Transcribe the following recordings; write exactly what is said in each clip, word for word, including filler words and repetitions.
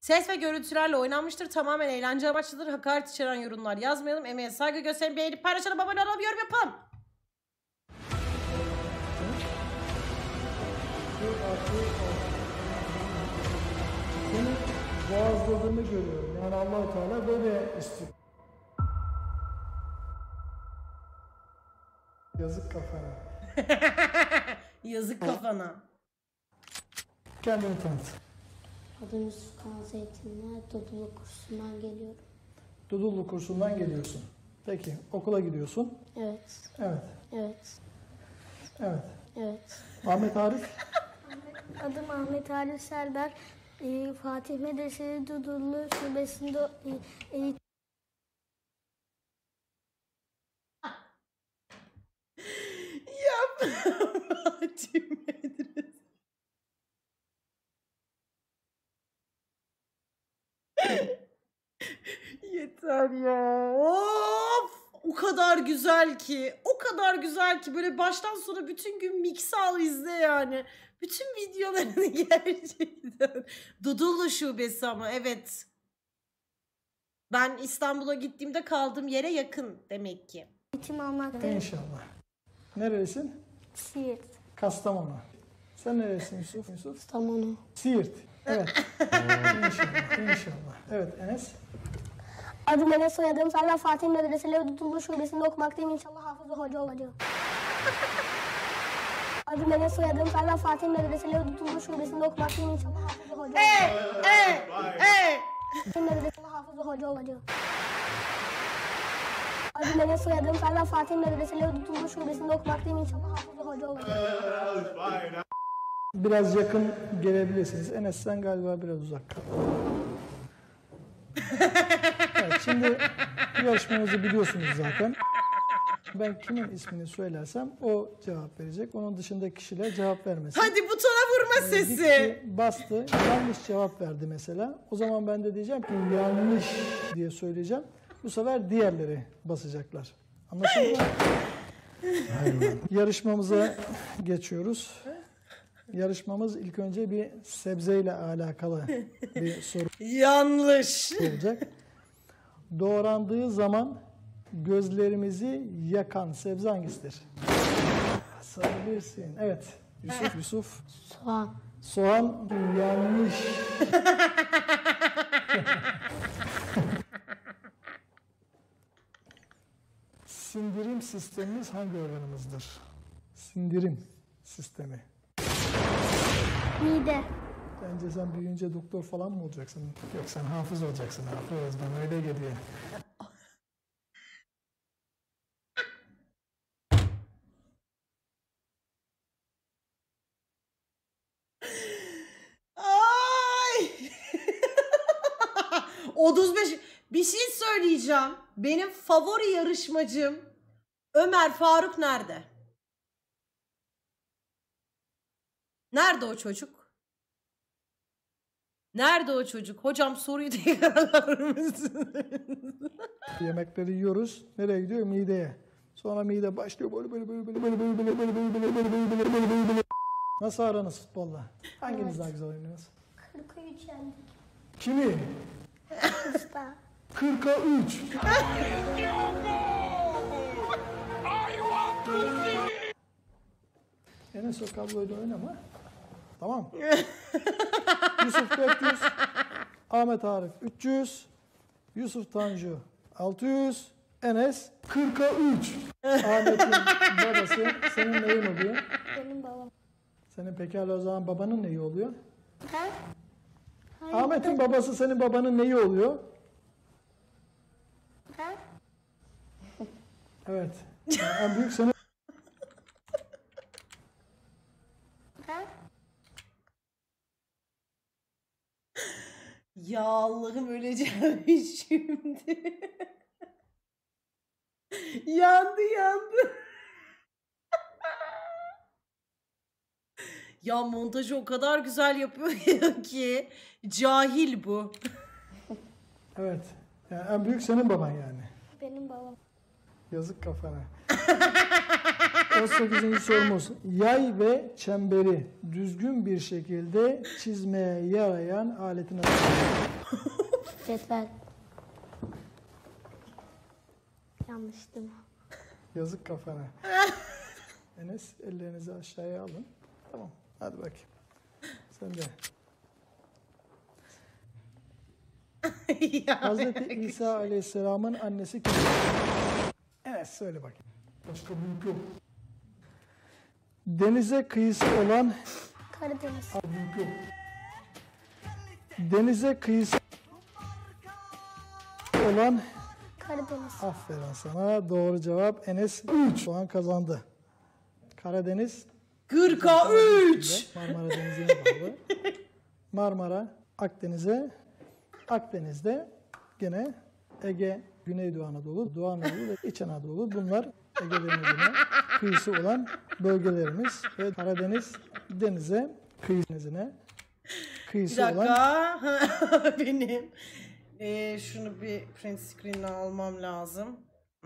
Ses ve görüntülerle oynanmıştır. Tamamen eğlence amaçlıdır. Hakaret içeren yorumlar yazmayalım. Emeğe saygı gösterin. Beğenip paylaşalım. Abone olalım. Yorum yapalım. Seni boğazladığını görüyorum. Yani Allah-u Teala böyle istiyor. Yazık kafana. Yazık kafana. Kendini tanıt. Adım Yusuf Kan Zeytinler, Dudullu kursundan geliyorum. Dudullu kursundan geliyorsun. Peki okula gidiyorsun. Evet, Evet. evet, Evet. evet. Ahmet Arif. Adım Ahmet Arif Serdar. Ee, Fatih Medresesi Dudullu Şubesi'nde e, eğitim Yap. Fatih Medresi. Yeter ya. Of! O kadar güzel ki. O kadar güzel ki. Böyle baştan sona bütün gün mix al izle yani. Bütün videolarını gerçekten. Dudullu şubesi ama evet. Ben İstanbul'a gittiğimde kaldığım yere yakın demek ki. almaktayım. İnşallah. Nerelisin? Siirt. Kastamonu. Sen nerelisin Yusuf? Yusuf? Kastamonu. Siirt. Evet. İnşallah. İnşallah. Evet Enes. Adım Enes, soyadım Serdar. Fatih Medresesi Dudullu Şubesi'nde okumaktayım. İnşallah hafız hoca olacağım. Adım Enes, soyadım Serdar. Fatih Medresesi Dudullu Şubesi'nde okumaktayım. İnşallah hafız hoca olacağım. Ey! Ey! Ey! Fatih Medresesi hafız hoca olacağım. Adım Enes, soyadım Serdar. Fatih Medresesi Dudullu Şubesi'nde okumaktayım. İnşallah hafız hoca olacağım. Biraz yakın gelebilirsiniz. Enes sen galiba biraz uzak kal. Evet, şimdi yarışmamızı biliyorsunuz zaten. Ben kimin ismini söylersem o cevap verecek. Onun dışındaki kişiler cevap vermesin. Hadi butona vurma Ee, sesi. gitti, bastı, yanlış cevap verdi mesela. O zaman ben de diyeceğim ki yanlış diye söyleyeceğim. Bu sefer diğerleri basacaklar. Anlaşıldı mı? Hayır. Yarışmamıza geçiyoruz. Yarışmamız ilk önce bir sebzeyle alakalı bir soru Yanlış. olacak. Doğrandığı zaman gözlerimizi yakan sebze hangisidir? Sayabilirsin. Evet. Yusuf, Yusuf. Soğan. Soğan yanlış. Sindirim sistemimiz hangi organımızdır? Sindirim sistemi. Mide. Bence sen büyüyünce doktor falan mı olacaksın? Yok sen hafız olacaksın. Hafız bana öyle geliyor. Ay! otuz beş. Bir şey söyleyeceğim. Benim favori yarışmacım Ömer Faruk nerede? Nerede o çocuk? Nerede o çocuk? Hocam soruyu tekrarlar mısın? Yemekleri yiyoruz. Nereye gidiyor? Mideye. Sonra mide başlıyor böyle böyle böyle böyle böyle böyle böyle böyle böyle böyle böyle böyle böyle böyle. Nasıl aranız futbolla? Hanginiz daha güzel oynuyorsunuz? kırk üç yendik. Kimi? Usta. kırka üç. Enes o kabloyla oynama. Tamam. Yusuf dört yüz. Ahmet Arif üç yüz. Yusuf Tanju altı yüz. Enes kırka üç. Ahmet'in babası senin neyin oluyor? Benim babam. Senin pekala o zaman babanın neyi oluyor? Ha? Hayır. Ahmet'in babası senin babanın neyi oluyor? Ha? Evet. Yani en büyük senin. Ha? Ya Allah'ım öleceğim şimdi. Yandı yandı. Ya montajı o kadar güzel yapıyor ki cahil bu. Evet. Yani en büyük senin baban yani. Benim babam. Yazık kafana. on sekizinci sorumuz. Yay ve çemberi düzgün bir şekilde çizmeye yarayan aletin adı. Cetvel. Yanlıştı mı? Yazık kafana. Enes ellerinizi aşağıya alın. Tamam. Hadi bakayım. Sen de. Ya, Hazreti İsa Aleyhisselam'ın annesi kim? Evet söyle bakayım. Başka büyük yok. Denize kıyısı olan Karadeniz. büyük yok. Denize kıyısı olan Karadeniz. aferin sana. Doğru cevap. Enes üç puan kazandı. Karadeniz kırka üç. Marmara Denizi'ne bağlı. Marmara Akdeniz'e, Akdeniz'de gene Ege, Güneydoğu Anadolu, Doğu Anadolu ve İç Anadolu. Bunlar Ege Denizi'ne kıyısı olan bölgelerimiz ve Karadeniz denize kıyısına Bir kıyısı olan dakika. Benim. Ee, şunu bir print screen'e almam lazım. Hı.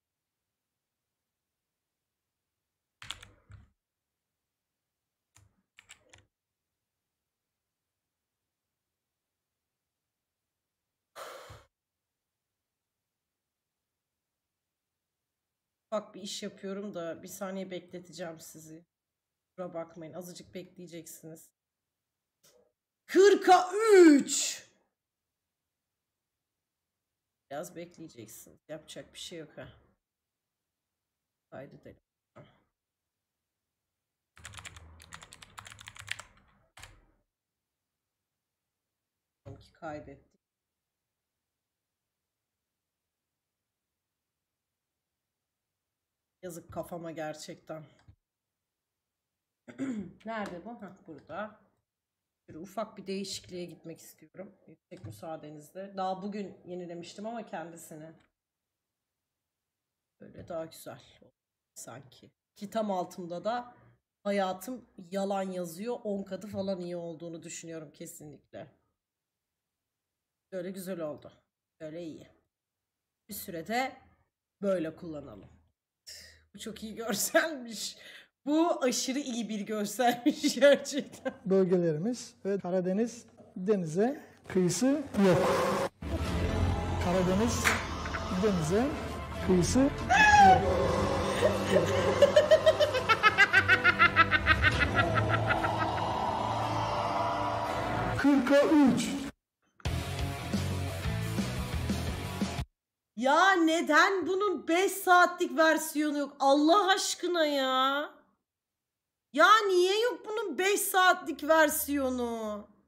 Bak bir iş yapıyorum da bir saniye bekleteceğim sizi. Kusura bakmayın, azıcık bekleyeceksiniz. kırka üç. Biraz bekleyeceksiniz. Yapacak bir şey yok ha. Kaydedelim. Ki kaydettik. Yazık kafama gerçekten. Nerede bu? Hah, burada. Böyle ufak bir değişikliğe gitmek istiyorum. Yüksek müsaadenizle. Daha bugün yenilemiştim ama kendisini. Böyle daha güzel sanki. Ki tam altımda da hayatım yalan yazıyor. on katı falan iyi olduğunu düşünüyorum kesinlikle. Böyle güzel oldu. Böyle iyi. Bir sürede böyle kullanalım. Bu çok iyi görselmiş. Bu aşırı iyi bir görselmiş gerçekten. bölgelerimiz ve Karadeniz denize kıyısı yok. Karadeniz denize kıyısı yok. kırka üç. Ya neden bunun beş saatlik versiyonu yok? Allah aşkına ya. Ya niye yok bunun beş saatlik versiyonu?